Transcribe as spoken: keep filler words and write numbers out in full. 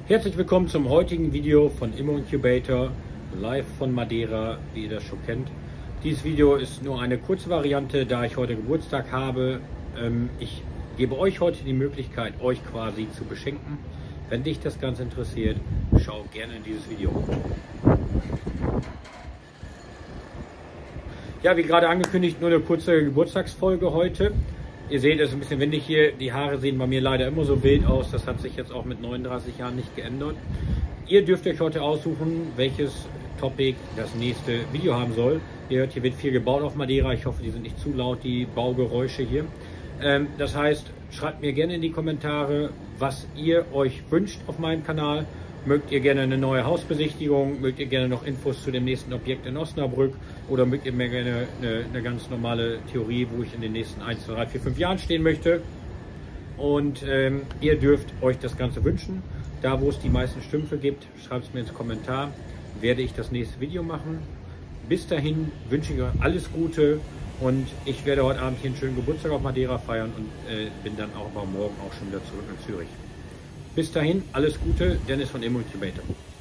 Herzlich willkommen zum heutigen Video von Immo Incubator, live von Madeira, wie ihr das schon kennt. Dieses Video ist nur eine kurze Variante, da ich heute Geburtstag habe. Ich gebe euch heute die Möglichkeit, euch quasi zu beschenken. Wenn dich das Ganze interessiert, schau gerne in dieses Video. Ja, wie gerade angekündigt, nur eine kurze Geburtstagsfolge heute. Ihr seht, es ist ein bisschen windig hier. Die Haare sehen bei mir leider immer so wild aus. Das hat sich jetzt auch mit neununddreißig Jahren nicht geändert. Ihr dürft euch heute aussuchen, welches Topic das nächste Video haben soll. Ihr hört, hier wird viel gebaut auf Madeira. Ich hoffe, die sind nicht zu laut, die Baugeräusche hier. Ähm, das heißt, schreibt mir gerne in die Kommentare, was ihr euch wünscht auf meinem Kanal. Mögt ihr gerne eine neue Hausbesichtigung? Mögt ihr gerne noch Infos zu dem nächsten Objekt in Osnabrück? Oder mögt ihr mir gerne eine, eine ganz normale Theorie, wo ich in den nächsten eins, zwei, drei, vier, fünf Jahren stehen möchte? Und ähm, ihr dürft euch das Ganze wünschen. Da, wo es die meisten Stimmen für gibt, schreibt es mir ins Kommentar. Werde ich das nächste Video machen. Bis dahin wünsche ich euch alles Gute. Und ich werde heute Abend hier einen schönen Geburtstag auf Madeira feiern und äh, bin dann auch morgen auch schon wieder zurück in Zürich. Bis dahin, alles Gute, Dennis von Immo Incubator.